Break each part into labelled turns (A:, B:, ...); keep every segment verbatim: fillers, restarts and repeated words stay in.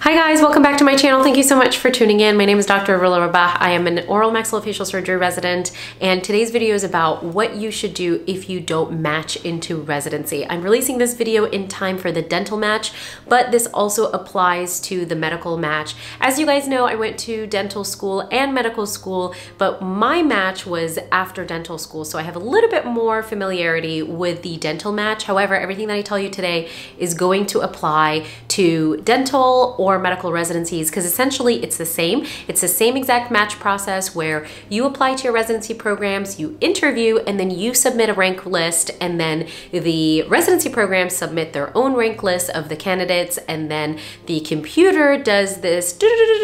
A: Hi guys, welcome back to my channel. Thank you so much for tuning in. My name is Doctor Arula Rabah. I am an oral maxillofacial surgery resident, and today's video is about what you should do if you don't match into residency. I'm releasing this video in time for the dental match, but this also applies to the medical match. As you guys know, I went to dental school and medical school, but my match was after dental school, so I have a little bit more familiarity with the dental match. However, everything that I tell you today is going to apply to dental or medical residencies, because essentially it's the same. It's the same exact match process where you apply to your residency programs, you interview, and then you submit a rank list, and then the residency programs submit their own rank list of the candidates, and then the computer does this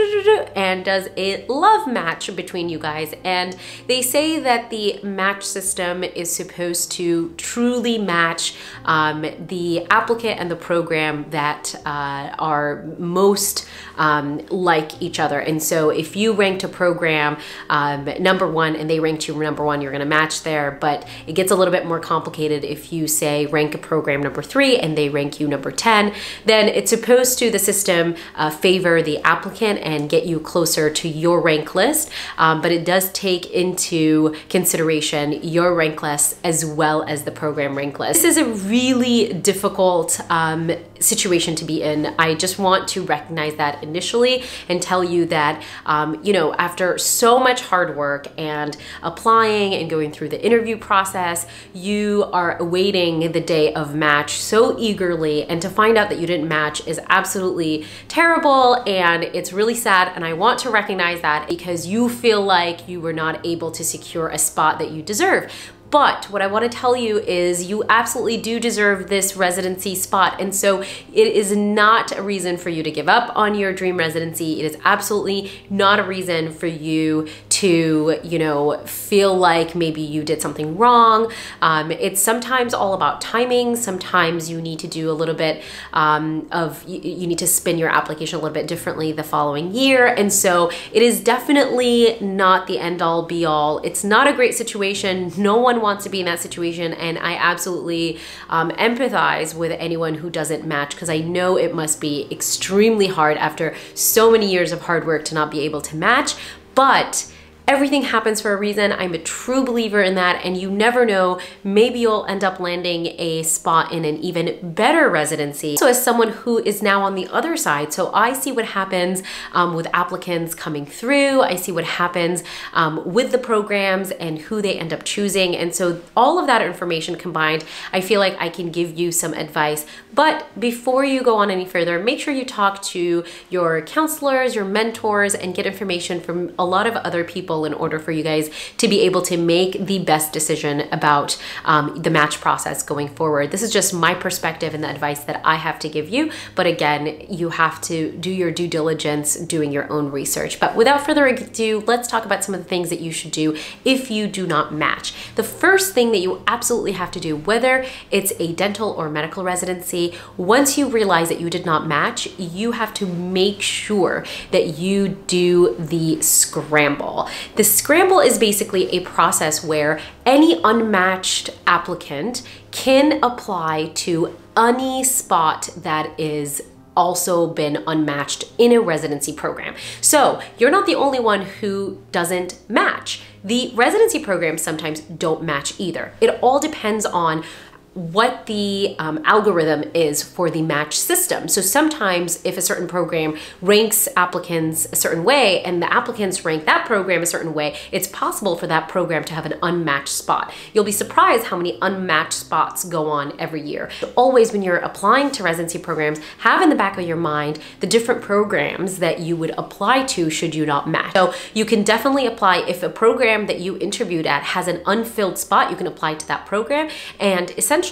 A: and does a love match between you guys. And they say that the match system is supposed to truly match um, the applicant and the program that uh, are most Um, like each other. And so if you ranked a program um, number one and they ranked you number one, you're gonna match there. But it gets a little bit more complicated if you say rank a program number three and they rank you number ten, then it's supposed to, the system, uh, favor the applicant and get you closer to your rank list. Um, but it does take into consideration your rank list as well as the program rank list. This is a really difficult um, situation to be in. I just want to recognize that initially and tell you that, um, you know, after so much hard work and applying and going through the interview process, you are awaiting the day of match so eagerly, and to find out that you didn't match is absolutely terrible, and it's really sad. And I want to recognize that because you feel like you were not able to secure a spot that you deserve. But what I want to tell you is you absolutely do deserve this residency spot. And so it is not a reason for you to give up on your dream residency. It is absolutely not a reason for you to, you know, feel like maybe you did something wrong. Um, it's sometimes all about timing. Sometimes you need to do a little bit um, of, you, you need to spin your application a little bit differently the following year. And so it is definitely not the end all be all. It's not a great situation. No one wants to be in that situation, and I absolutely um, empathize with anyone who doesn't match, because I know it must be extremely hard after so many years of hard work to not be able to match. But everything happens for a reason. I'm a true believer in that, and you never know, maybe you'll end up landing a spot in an even better residency. So as someone who is now on the other side, so I see what happens um, with applicants coming through, I see what happens um, with the programs and who they end up choosing. And so all of that information combined, I feel like I can give you some advice. But before you go on any further, make sure you talk to your counselors, your mentors, and get information from a lot of other people in order for you guys to be able to make the best decision about um, the match process going forward. This is just my perspective and the advice that I have to give you. But again, you have to do your due diligence doing your own research. But without further ado, let's talk about some of the things that you should do if you do not match. The first thing that you absolutely have to do, whether it's a dental or medical residency, once you realize that you did not match, you have to make sure that you do the scramble. The scramble is basically a process where any unmatched applicant can apply to any spot that is also been unmatched in a residency program. So you're not the only one who doesn't match. The residency programs sometimes don't match either. It all depends on what the um, algorithm is for the match system. So sometimes if a certain program ranks applicants a certain way and the applicants rank that program a certain way, it's possible for that program to have an unmatched spot. You'll be surprised how many unmatched spots go on every year. So always when you're applying to residency programs, have in the back of your mind the different programs that you would apply to should you not match. So you can definitely apply if a program that you interviewed at has an unfilled spot, you can apply to that program. And essentially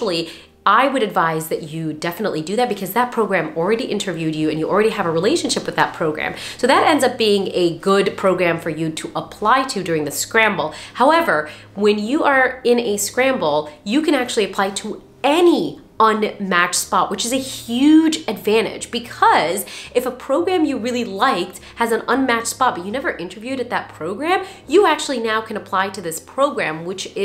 A: I would advise that you definitely do that, because that program already interviewed you and you already have a relationship with that program. So that ends up being a good program for you to apply to during the scramble. However, when you are in a scramble, you can actually apply to any unmatched spot, which is a huge advantage, because if a program you really liked has an unmatched spot but you never interviewed at that program, you actually now can apply to this program, which is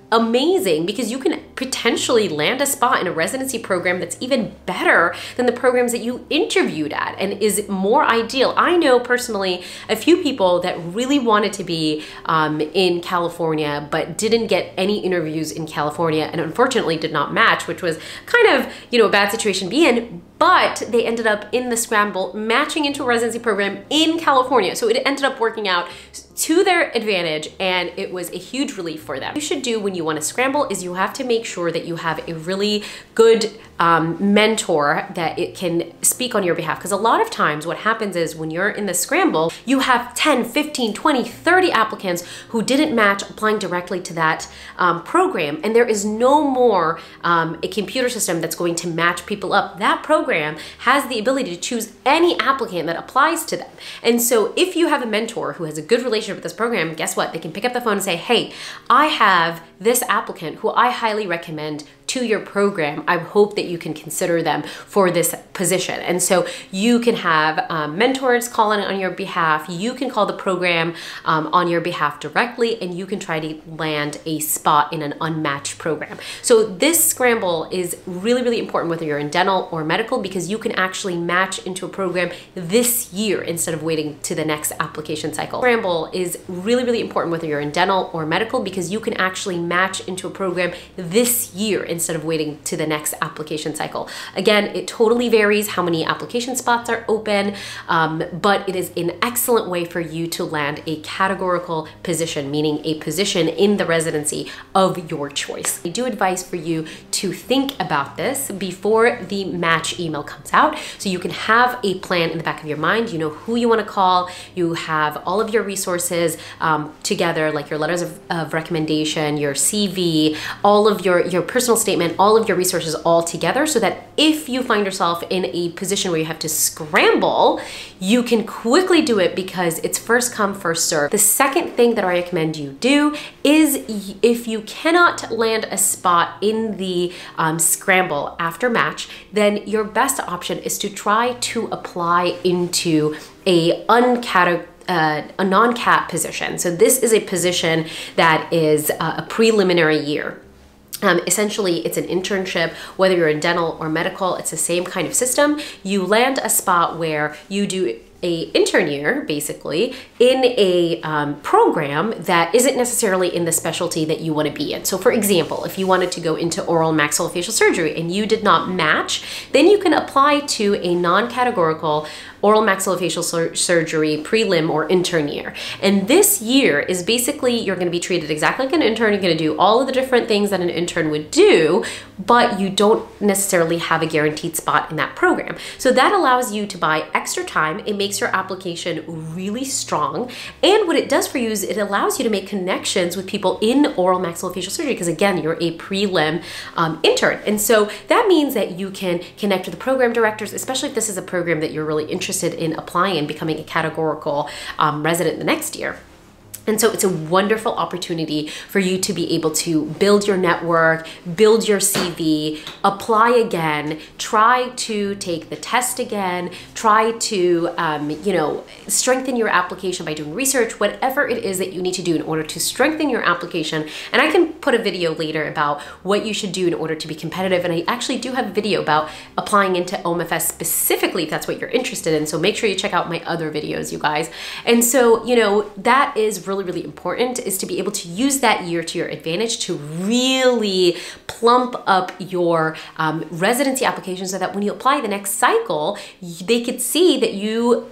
A: amazing because you can potentially land a spot in a residency program that's even better than the programs that you interviewed at and is more ideal. I know personally a few people that really wanted to be um, in California but didn't get any interviews in California and unfortunately did not match, which was kind of, you know, a bad situation to be in, but they ended up in the scramble matching into a residency program in California. So it ended up working out to their advantage and it was a huge relief for them. What you should do when you want to scramble is you have to make sure that you have a really good um, mentor that it can speak on your behalf. Because a lot of times what happens is when you're in the scramble, you have ten, fifteen, twenty, thirty applicants who didn't match applying directly to that um, program. And there is no more um, a computer system that's going to match people up. That program has the ability to choose any applicant that applies to them. And so if you have a mentor who has a good relationship with this program, guess what? They can pick up the phone and say, hey, I have this applicant who I highly recommend to your program. I hope that you can consider them for this position. And so you can have um, mentors call in on your behalf. You can call the program um, on your behalf directly, and you can try to land a spot in an unmatched program. So this scramble is really, really important whether you're in dental or medical, because you can actually match into a program this year instead of waiting to the next application cycle. Scramble is really, really important whether you're in dental or medical, because you can actually match into a program this year instead of waiting to the next application cycle. Again, it totally varies how many application spots are open, um, but it is an excellent way for you to land a categorical position, meaning a position in the residency of your choice. I do advise for you to think about this before the match email comes out, so you can have a plan in the back of your mind. You know who you want to call, you have all of your resources um, together, like your letters of, of recommendation, your C V, all of your, your personal statement, all of your resources all together, so that if you find yourself in a position where you have to scramble, you can quickly do it because it's first come, first serve. The second thing that I recommend you do is, if you cannot land a spot in the um, scramble after match, then your best option is to try to apply into a uncategorized Uh, a non-cap position. So this is a position that is uh, a preliminary year. Um, essentially, it's an internship, whether you're in dental or medical, it's the same kind of system. You land a spot where you do a intern year, basically, in a um, program that isn't necessarily in the specialty that you want to be in. So for example, if you wanted to go into oral and maxillofacial surgery and you did not match, then you can apply to a non-categorical oral maxillofacial sur surgery prelim or intern year. And this year is basically, you're going to be treated exactly like an intern. You're going to do all of the different things that an intern would do, but you don't necessarily have a guaranteed spot in that program. So that allows you to buy extra time. It makes your application really strong. And what it does for you is it allows you to make connections with people in oral maxillofacial surgery, because again, you're a prelim um, intern. And so that means that you can connect with the program directors, especially if this is a program that you're really interested in applying and becoming a categorical um, resident the next year. And so it's a wonderful opportunity for you to be able to build your network, build your C V, apply again, try to take the test again, try to, um, you know, strengthen your application by doing research, whatever it is that you need to do in order to strengthen your application. And I can put a video later about what you should do in order to be competitive. And I actually do have a video about applying into O M F S specifically, if that's what you're interested in. So make sure you check out my other videos, you guys. And so, you know, that is really really important, is to be able to use that year to your advantage to really plump up your um, residency application, so that when you apply the next cycle, they could see that you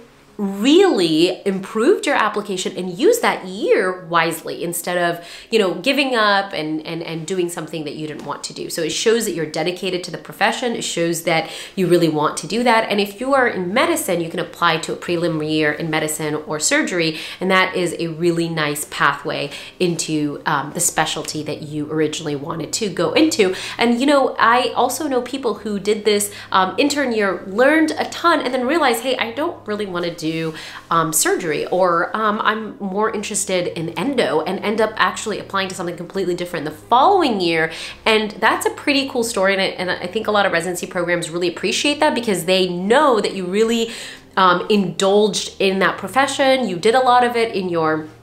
A: really improved your application and use that year wisely, instead of, you know, giving up and, and, and doing something that you didn't want to do. So it shows that you're dedicated to the profession. It shows that you really want to do that. And if you are in medicine, you can apply to a prelim year in medicine or surgery, and that is a really nice pathway into um, the specialty that you originally wanted to go into. And, you know, I also know people who did this um, intern year, learned a ton, and then realized, hey, I don't really want to do do um, surgery, or um, I'm more interested in endo, and end up actually applying to something completely different the following year. And that's a pretty cool story. And I, and I think a lot of residency programs really appreciate that, because they know that you really um, indulged in that profession. You did a lot of it in your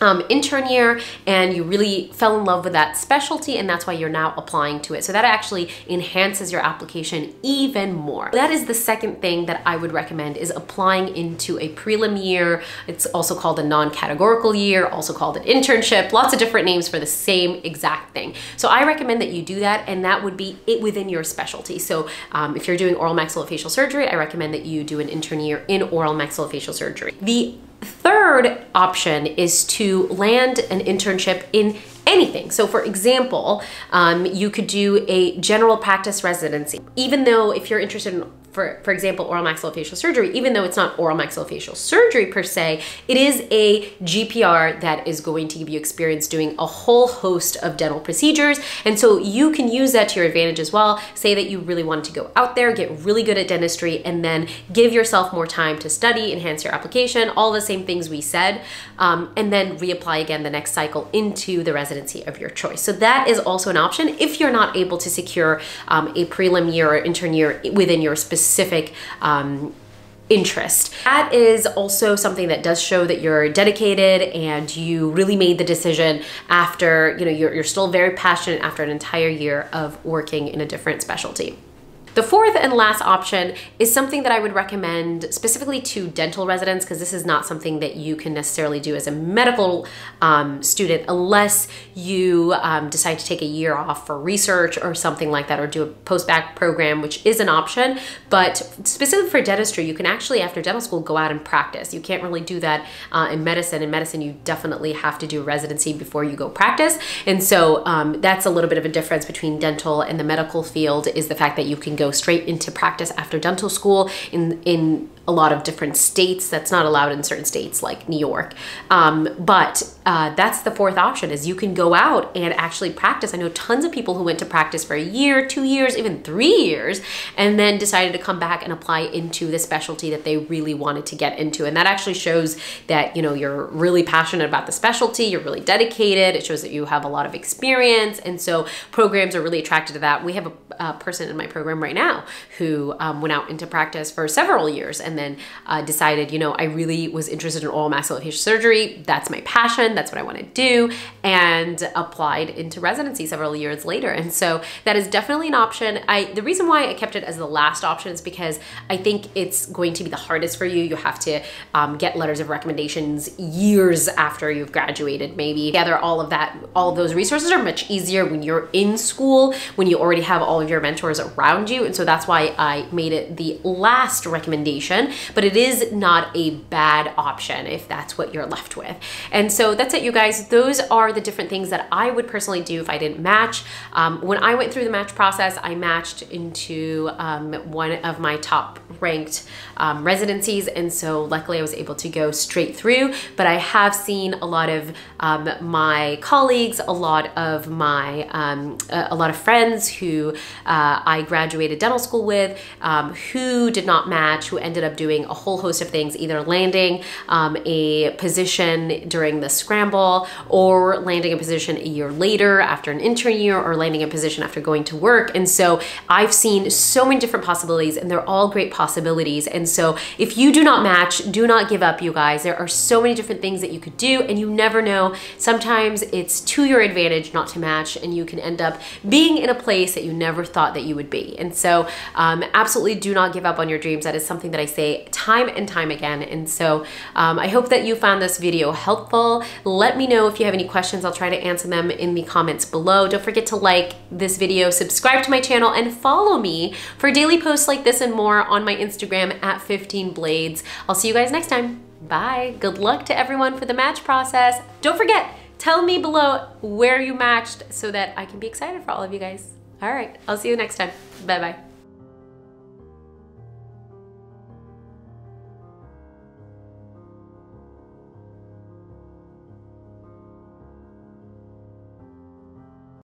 A: Um, intern year and you really fell in love with that specialty and that's why you're now applying to it. So that actually enhances your application even more. That is the second thing that I would recommend, is applying into a prelim year. It's also called a non-categorical year, also called an internship, lots of different names for the same exact thing. So I recommend that you do that, and that would be it within your specialty. So um, if you're doing oral maxillofacial surgery, I recommend that you do an intern year in oral maxillofacial surgery. The third option is to land an internship in anything. So for example, um, you could do a general practice residency. Even though if you're interested in For, for example, oral maxillofacial surgery, even though it's not oral maxillofacial surgery per se, it is a G P R that is going to give you experience doing a whole host of dental procedures. And so you can use that to your advantage as well. Say that you really wanted to go out there, get really good at dentistry, and then give yourself more time to study, enhance your application, all the same things we said, um, and then reapply again the next cycle into the residency of your choice. So that is also an option if you're not able to secure um, a prelim year or intern year within your specific specific um, interest. That is also something that does show that you're dedicated and you really made the decision after, you know, you're, you're still very passionate after an entire year of working in a different specialty. The fourth and last option is something that I would recommend specifically to dental residents, because this is not something that you can necessarily do as a medical um, student unless you um, decide to take a year off for research or something like that, or do a post-bac program, which is an option. But specifically for dentistry, you can actually, after dental school, go out and practice. You can't really do that uh, in medicine. In medicine, you definitely have to do residency before you go practice. And so um, that's a little bit of a difference between dental and the medical field, is the fact that you can go straight into practice after dental school in in a lot of different states. That's not allowed in certain states like New York. Um, but uh, that's the fourth option, is you can go out and actually practice. I know tons of people who went to practice for a year, two years, even three years, and then decided to come back and apply into the specialty that they really wanted to get into. And that actually shows that, you know, you're really passionate about the specialty, you're really dedicated. It shows that you have a lot of experience. And so programs are really attracted to that. We have a, a person in my program right now who um, went out into practice for several years and then uh, decided, you know, I really was interested in oral maxillofacial surgery. That's my passion. That's what I want to do, and applied into residency several years later. And so that is definitely an option. I the reason why I kept it as the last option is because I think it's going to be the hardest for you. You have to um, get letters of recommendations years after you've graduated, maybe. Gather all of that, all of those resources are much easier when you're in school, when you already have all of your mentors around you. And so that's why I made it the last recommendation. But it is not a bad option if that's what you're left with. And so that's it, you guys. Those are the different things that I would personally do if I didn't match. Um, when I went through the match process, I matched into um, one of my top ranked um, residencies. And so luckily I was able to go straight through. But I have seen a lot of um, my colleagues, a lot of my, um, a, a lot of friends who uh, I graduated dental school with, um, who did not match, who ended up doing a whole host of things, either landing um, a position during the scramble, or landing a position a year later after an intern year, or landing a position after going to work. And so I've seen so many different possibilities, and they're all great possibilities. And so if you do not match, do not give up, you guys. There are so many different things that you could do, and you never know. Sometimes it's to your advantage not to match, and you can end up being in a place that you never thought that you would be. And so um, absolutely do not give up on your dreams. That is something that I say time and time again. And so um, I hope that you found this video helpful. Let me know if you have any questions. I'll try to answer them in the comments below. Don't forget to like this video, subscribe to my channel, and follow me for daily posts like this and more on my Instagram at fifteen blades. I'll see you guys next time. Bye. Good luck to everyone for the match process. Don't forget, tell me below where you matched so that I can be excited for all of you guys. All right, I'll see you next time. Bye-bye.